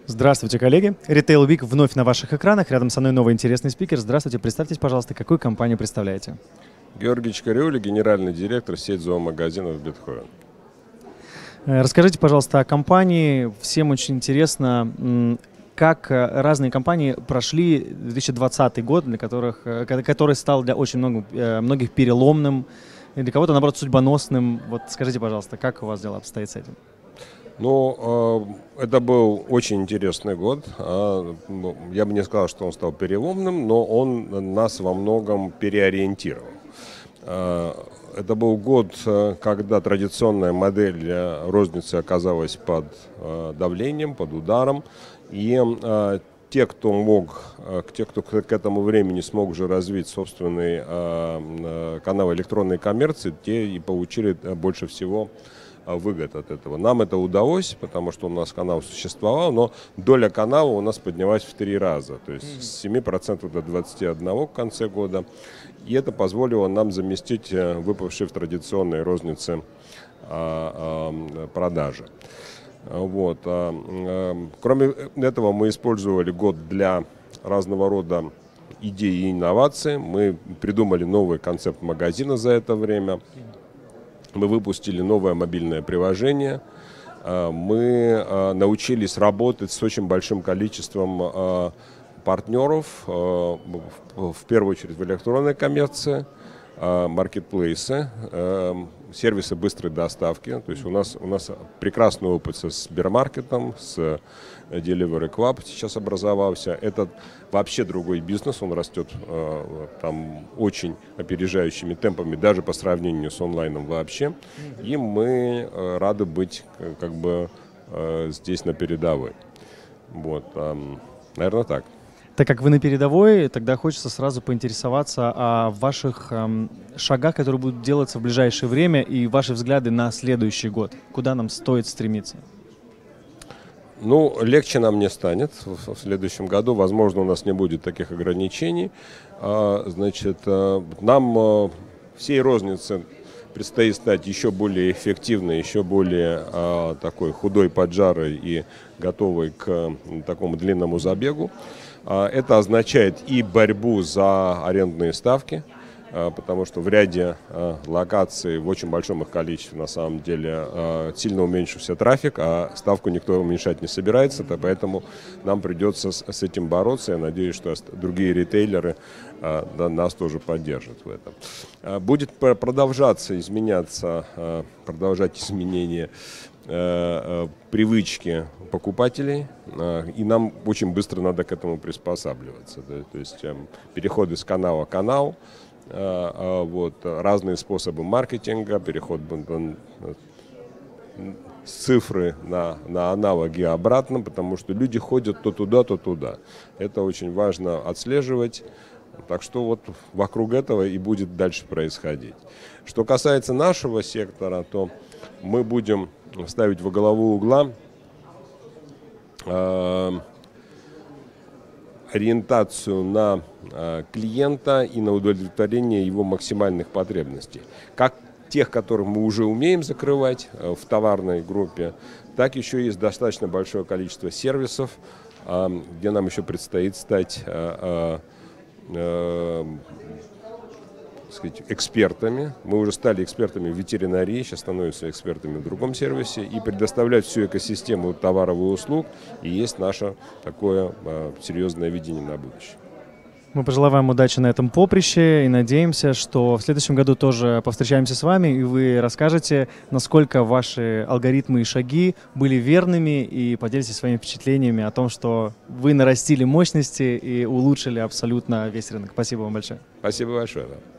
Здравствуйте, коллеги. Retail Week вновь на ваших экранах. Рядом со мной новый интересный спикер. Здравствуйте, представьтесь, пожалуйста, какую компанию представляете? Георгий Чкариули, генеральный директор сети зоомагазинов «Бетховен». Расскажите, пожалуйста, о компании. Всем очень интересно, как разные компании прошли 2020 год, который стал для очень многих переломным, и для кого-то, наоборот, судьбоносным. Вот скажите, пожалуйста, как у вас дела обстоят с этим? Ну, это был очень интересный год. Я бы не сказал, что он стал переломным, но он нас во многом переориентировал. Это был год, когда традиционная модель розницы оказалась под давлением, под ударом. И те, кто к этому времени смог уже развить собственный канал электронной коммерции, те и получили больше всего выгод от этого. Нам это удалось, потому что у нас канал существовал, но доля канала у нас поднялась в 3 раза, то есть с 7% до 21% в конце года. И это позволило нам заместить выпавшие в традиционной рознице продажи. Вот. Кроме этого, мы использовали год для разного рода идей и инноваций. Мы придумали новый концепт магазина за это время. Мы выпустили новое мобильное приложение. Мы научились работать с очень большим количеством партнеров, в первую очередь в электронной коммерции, маркетплейсы, сервисы быстрой доставки. То есть у нас прекрасный опыт со Сбермаркетом, с Delivery Club сейчас образовался. Это вообще другой бизнес, он растет там очень опережающими темпами, даже по сравнению с онлайном вообще. И мы рады быть как бы здесь на передовой. Вот, наверное, так. Так как вы на передовой, тогда хочется сразу поинтересоваться о ваших шагах, которые будут делаться в ближайшее время, и ваши взгляды на следующий год. Куда нам стоит стремиться? Ну, легче нам не станет в следующем году. Возможно, у нас не будет таких ограничений. Значит, нам всей рознице предстоит стать еще более эффективной, еще более такой худой, поджарой и готовой к такому длинному забегу. Это означает и борьбу за арендные ставки, потому что в ряде локаций, в очень большом их количестве, на самом деле, сильно уменьшился трафик, а ставку никто уменьшать не собирается, поэтому нам придется с этим бороться. Я надеюсь, что другие ритейлеры нас тоже поддержат в этом. Будет продолжать изменения привычки покупателей, и нам очень быстро надо к этому приспосабливаться. Да? То есть переходы с канала в канал, вот, разные способы маркетинга, переход с цифры на аналоги обратно, потому что люди ходят то туда, то туда. Это очень важно отслеживать. Так что вот вокруг этого и будет дальше происходить. Что касается нашего сектора, то мы будем ставить во главу угла ориентацию на клиента и на удовлетворение его максимальных потребностей. Как тех, которых мы уже умеем закрывать в товарной группе, так еще есть достаточно большое количество сервисов, где нам еще предстоит стать экспертами. Мы уже стали экспертами в ветеринарии, сейчас становимся экспертами в другом сервисе, и предоставлять всю экосистему товаров и услуг, и есть наше такое серьезное видение на будущее. Мы пожелаем вам удачи на этом поприще и надеемся, что в следующем году тоже повстречаемся с вами, и вы расскажете, насколько ваши алгоритмы и шаги были верными, и поделитесь своими впечатлениями о том, что вы нарастили мощности и улучшили абсолютно весь рынок. Спасибо вам большое. Спасибо большое.